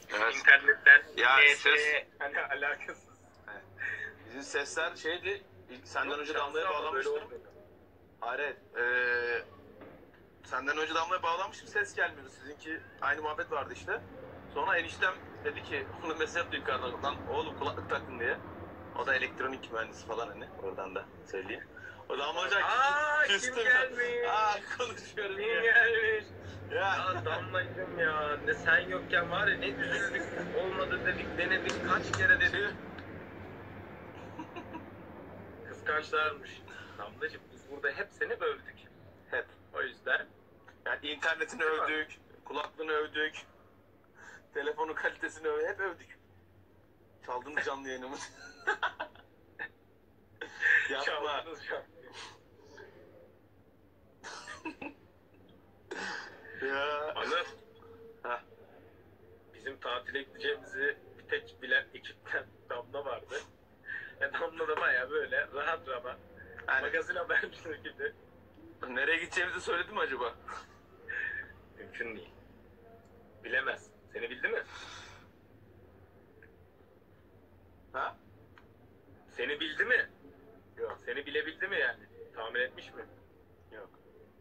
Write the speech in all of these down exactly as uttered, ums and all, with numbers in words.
Evet. İnternetten Ya N T, ses... hani alakasız. Evet. Bizim sesler şeydi, ilk senden Yok, önce şansı Damla'ya ama böyle bağlamıştım. olmuyor. Hayır, ee, senden önce Damla'ya bağlamıştım, ses gelmiyordu. Sizinki aynı muhabbet vardı işte. Sonra eniştem dedi ki, onu mesaj yaptı yukarıdan, lan oğlum kulaklık takın diye. O da elektronik mühendisi falan hani, oradan da söyleyeyim. O Damla Hoca Aaa kim küstüm gelmiş? Aa konuşuyorum Kim diye. gelmiş? Ya. Ya Damlacığım ya, ne sen yokken var ya, ne üzüldük, olmadı dedik, denedik, kaç kere dedik. Kıskançlarmış. Damlacığım biz burada hep seni övdük. Hep. O yüzden. Yani internetini övdük, kulaklığını övdük, telefonun kalitesini övdük, hep övdük. Çaldınız canlı yayınımız. Yapma. Çaldınız canlı. Ya. Anır. Heh. Bizim tatile gideceğimizi bir tek bilen ekipten Damla vardı. E Damla da baya böyle rahat rahat. Yani, magazin habercisi gibi. nereye gideceğimizi söyledi mi acaba? Mümkün değil. Bilemez. Seni bildi mi? Ha? Seni bildi mi? Yok. Seni bilebildi mi yani? Tahmin etmiş mi? Yok.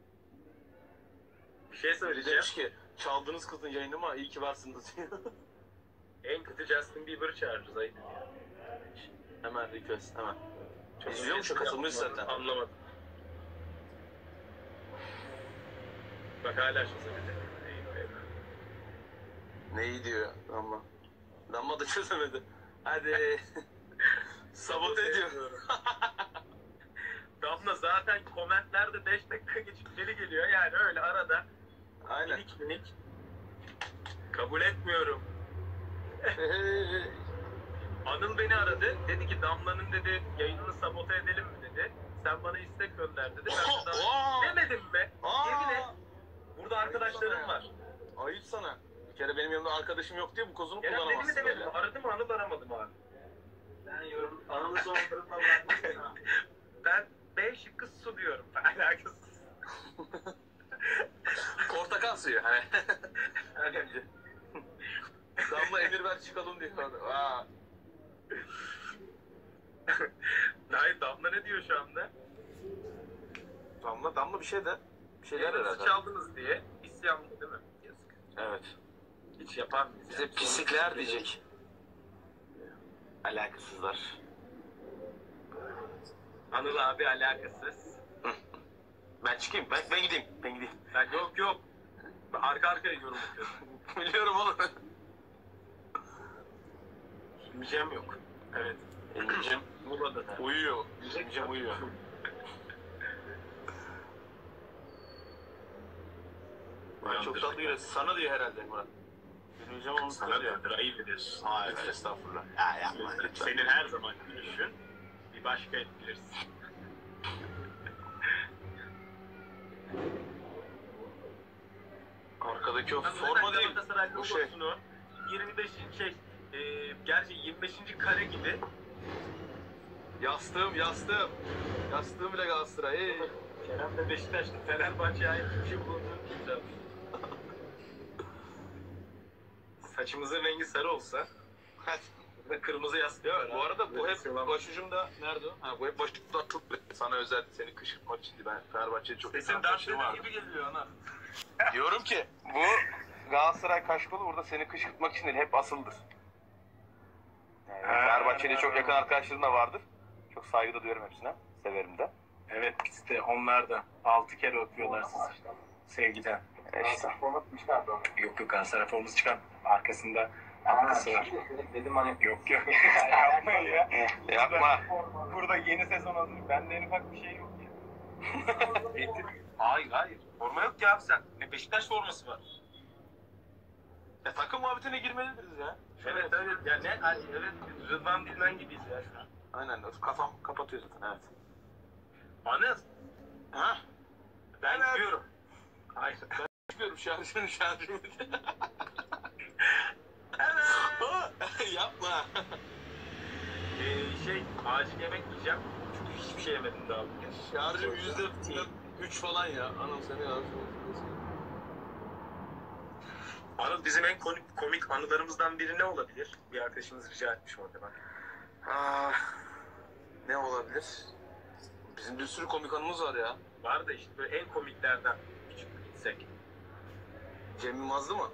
Bir şey Biri söyleyeceğim. demiş ki, çaldınız kızın yayını ama iyi ki varsınız. En kötü Justin Bieber'ı çağırırız ayıp ya. Hemen request, hemen. Çok İzliyormuş o, katılmış zaten. Anlamadım. Bak hala çözemedi. Neyi diyor Damla? Damla da çözemedi. Hadi. Sabote ediyor. Damla zaten komentlerde beş dakika geçip geri geliyor. Yani öyle arada. Aynen. Minik minik. Kabul etmiyorum. Anıl beni aradı. Dedi ki Damla'nın dedi yayınını sabote edelim mi dedi. Sen bana istek gönder dedi. Ben de daha demedim be. Yemin et. Burada arkadaşlarım var. Ayıp sana. Bir kere benim yanımda arkadaşım yok diye bu kozunu Kerem dedi mi kullanamazsın demedim. böyle. Aradı mı Anıl aramadı mı abi? Ben yorum Anıl'ı son durumda bırakmışsın ha. Ben B şıkkı su diyorum. Alakasız. Portakal suyu hani. Önce. Damla emir ver çıkalım diyor. Aa. Hayır Damla ne diyor şu anda? Damla, Damla bir şey de. Bir şeyler Yayınınızı herhalde. çaldınız diye isyanlı değil mi? Yazık. Evet. Hiç yapar mıyız? Bize pislikler diyecek. Alakasızlar. Anıl abi alakasız. Ben çıkayım. Ben, ben gideyim. Ben gideyim. Ben yok yok. Ben arka arkaya yorum yapıyorum. Biliyorum oğlum. Hilmicem yok. Evet. Hilmicem Burada da. uyuyor. Hilmicem uyuyor. Ben çok tatlı geliyor. Sana diyor herhalde Murat. Hilmicem onu Sana diyordur, ayıp ediyorsun. Hayır, estağfurullah. Ya yapma. Senin her zaman gülüşün bir başka etkilersin. Arkadaki o Ben forma değil. Galatasaray Bu şey. logosunu yirmi beş şey, e, gerçi yirmi beşinci kare gibi. Yastığım, yastığım. Yastığım bile Galatasaray. Hey. Kerem de Beşiktaş'ta Fenerbahçe'ye ait bir şey bulunduğunu güzel. Saçımızın rengi sarı olsa burada kırmızı yastık Ya var. bu arada bu hep Böyle başucumda nerede o? Ha bu hep başucumda çok sana özel seni kışkırtmak için ben Fenerbahçe'yi çok sesin dansları gibi geliyor ana. Diyorum ki bu Galatasaray kaşkolu burada seni kışkırtmak için değil hep asıldır. Yani Fenerbahçe'yle çok yakın arkadaşlarım da vardır. Çok saygı da duyuyorum hepsine. Severim de. Evet işte onlar da altı kere öpüyorlar sizi. Sevgiden. E işte. Yok yok Galatasaray forması çıkan arkasında arkası var. Dedim hani Yok yok. Yapmayın ya. Yapma. Burada yeni sezon hazır. Bende en ufak bir şey yok ya. Hayır hayır. Forma yok ki abi sen. Ne Beşiktaş forması var. E takım muhabbetine girmeliyiz ya. Evet evet. Ya ne? Hani, evet. Rıdvan Dilmen gibiyiz ya şu an. Aynen. Kafam kapatıyor zaten. Evet. Anıl. Ha? Ben Evet. gidiyorum. Hayır. Ben çıkıyorum şarjını şarjını. Yapma. Ee, şey acil yemek yiyeceğim. Çünkü hiçbir şey yemedim daha bugün. Şarjım yüzde üç falan ya. Anam seni ya. Anıl bizim en komik, komik anılarımızdan biri ne olabilir? Bir arkadaşımız rica etmiş orada bak. Aa, ne olabilir? Bizim bir sürü komik anımız var ya. Var da işte böyle en komiklerden küçük bir gitsek. Cem Yılmaz'dı mı?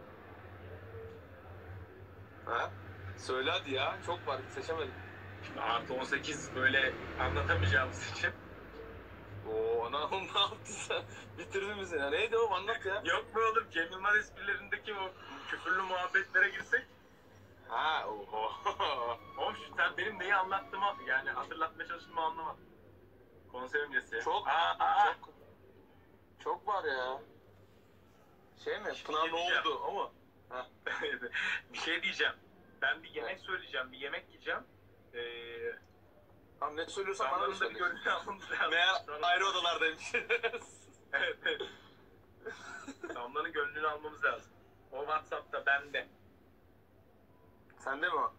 Ha? Söyle hadi ya. Çok var. Seçemedim. Şimdi artı on sekiz böyle anlatamayacağımız için. Oo ana ne yaptın sen? Bitirdin bizi ya. Neydi o? Anlat ya. Yok mu oğlum Cem Yılmaz esprilerindeki o küfürlü muhabbetlere girsek? Ha oho. Oğlum şu- sen benim neyi anlattığımı yani hatırlatmaya çalıştığımı anlamadın. Konser öncesi. Çok, Aa, aa. çok, çok var ya. Şey mi? Şimdi Pınar ne diyeceğim. oldu ama? Bir şey diyeceğim. Ben bir yemek söyleyeceğim, bir yemek yiyeceğim. Ee, Tamam ne söylüyorsan bana da Damla'nın da bir söyle. gönlünü almamız lazım. Meğer Sonra- ayrı odalardaymışız. Evet, evet. Damla'nın gönlünü almamız lazım. O WhatsApp'ta bende. Sende mi o?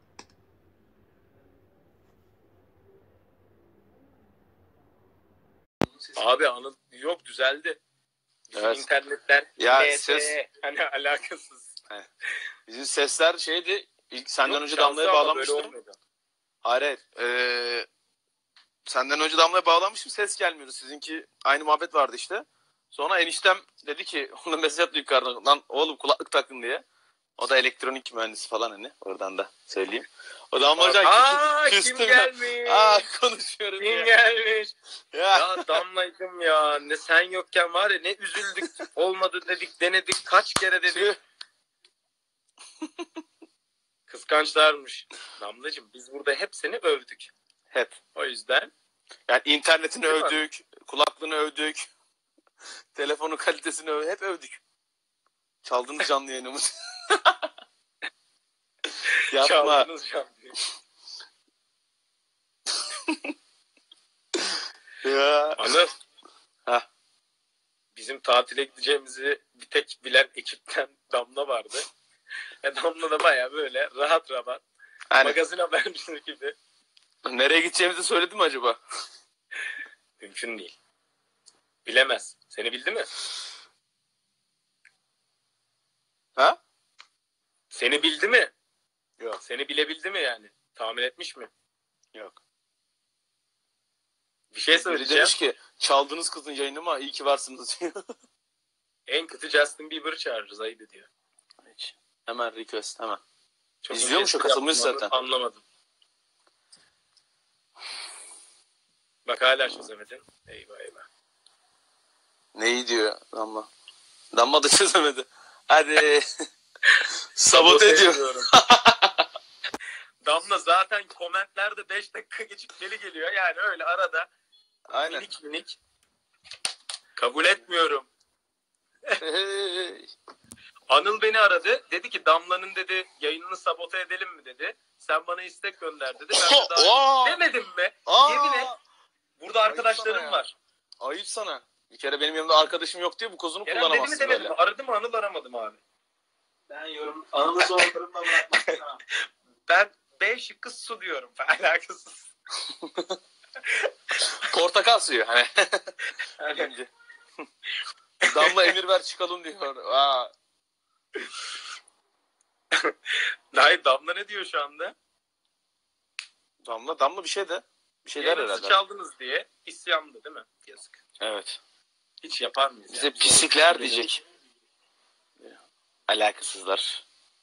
Abi anı yok düzeldi. Bizim Evet. internetler Ya N T E, ses- hani alakasız. Bizim sesler şeydi. İlk senden Yok, önce şansı Damla'ya ama böyle bağlamıştım. olmuyordu. Hayır hayır. Ee, senden önce Damla'ya bağlamıştım. Ses gelmiyordu. Sizinki aynı muhabbet vardı işte. Sonra eniştem dedi ki ona mesaj attı yukarıdan. Lan oğlum kulaklık takın diye. O da elektronik mühendisi falan hani. Oradan da söyleyeyim. O Damla hocam Aa kü- kim küstüm ya. gelmiş? Aa konuşuyorum Kim ya. gelmiş? Ya. Ya Damla'ydım ya. Ne sen yokken var ya ne üzüldük. Olmadı dedik denedik kaç kere dedik. Tüh. Kıskançlarmış. Damlacığım biz burada hep seni övdük. Hep. O yüzden Yani internetini Değil mi? övdük. Kulaklığını övdük. Telefonun kalitesini övdük. Hep övdük. Çaldınız canlı yayınımızı. Yapma. çaldınız şampiyon. Ya. Anıl. Hah. Bizim tatile gideceğimizi bir tek bilen ekipten Damla vardı. E Damla da baya böyle rahat rahat Hani magazin habercisi gibi. nereye gideceğimizi söyledi mi acaba? Mümkün değil. Bilemez. Seni bildi mi? Ha? Seni bildi mi? Yok. Seni bilebildi mi yani? Tahmin etmiş mi? Yok. Bir şey Biri söyleyeceğim. demiş ki çaldınız kızın yayını ama iyi ki varsınız diyor. En kötü Justin Bieber'ı çağırırız ayıp ediyor. Hiç. Hemen request hemen. Çok İzliyormuş o, espri katılmış yaptım, zaten. Anlamadım. Bak hala çözemedin. Eyvah eyvah. Neyi diyor Damla? Damla da çözemedi. Hadi. Sabote ediyor. ediyorum. Damla zaten komentlerde beş dakika geçip geri geliyor. Yani öyle arada Aynen. minik minik. Kabul etmiyorum. Hey. Anıl beni aradı. Dedi ki Damla'nın dedi yayınını sabote edelim mi dedi. Sen bana istek gönder dedi. Ben de daha Aa! demedim mi? Aa! Yemin et. Burada Ayıp sana arkadaşlarım ya. var. Ayıp sana. Bir kere benim yanımda arkadaşım yok diye bu kozunu Kerem dedi mi kullanamazsın demedi böyle. mi? Aradı mı Anıl aramadım abi. Ben yorum anımı son durumda bırakmak istemem. Ben B şıkkı su diyorum. Alakasız. Portakal suyu hani. Yani, Bence. Damla emir ver çıkalım diyor. Aa. hayır Damla ne diyor şu anda? Damla Damla bir şey de. Bir şeyler Yayınınızı herhalde. çaldınız diye isyandı değil mi? Yazık. Evet. Hiç yapar mıyız? Bize yani? pislikler diyecek. Alakasızlar.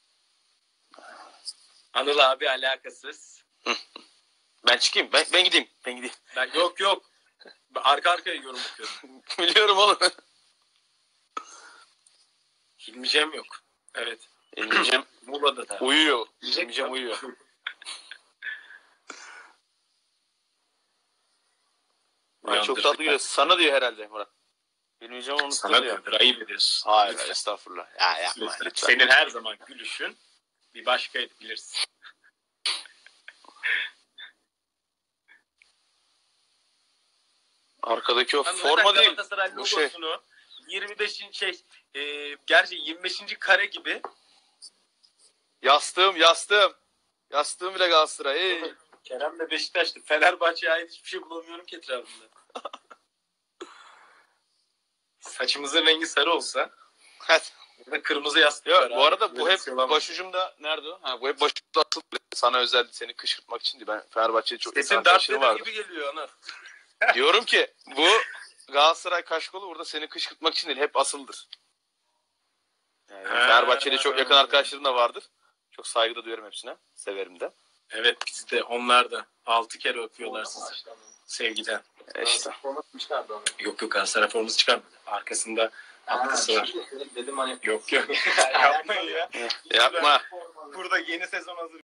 Anıl abi alakasız. Ben çıkayım. Ben, ben gideyim. Ben gideyim. Ben yok yok. Ben arka arkaya yorum okuyorum. Biliyorum oğlum. Hilmicem yok. Evet. Elmeyeceğim. Muğla'da da. Uyuyor. Diyecek Elmeyeceğim mi? uyuyor. Ay, çok tatlı geliyor. Sana diyor herhalde Murat. Elmeyeceğim onu Sana diyor. diyordur. Ayıp ediyorsun. Hayır Lütfen. estağfurullah. Ya yapma Lütfen. lütfen. Senin her zaman gülüşün bir başkaydı bilirsin. Arkadaki o Ben forma zaten değil. Galatasaray Bu şey. logosunu yirmi beşinci şey e, gerçi yirmi beşinci kare gibi Yastığım yastığım. Yastığım bile Galatasaray. Hey. Kerem de Beşiktaş'tı. Fenerbahçe'ye ait hiçbir şey bulamıyorum ki etrafında. Saçımızın rengi sarı olsa Hadi. Burada kırmızı yastık Ya var bu abi. arada bu Böyle hep bir şey olamaz. başucumda nerede o? Ha bu hep başucumda asıl sana özeldi seni kışkırtmak için diye. Ben Fenerbahçe'de çok Sesin Darth arkadaşlarım Vader vardı. gibi geliyor Onur. Diyorum ki bu Galatasaray kaşkolu burada seni kışkırtmak için değil hep asıldır. Yani Ha. Fenerbahçe'de çok yakın arkadaşlarım da vardır. Çok saygı da duyuyorum hepsine. Severim de. Evet biz de onlar da altı kere öpüyorlar sizi. Sevgiden. E işte. Forması çıkardı onu. Yok yok Galatasaray forması çıkarmadı. Arkasında atkısı var. Dedim hani. Yok yok. Yapmayın ya. Yapma. Burada yeni sezon hazır.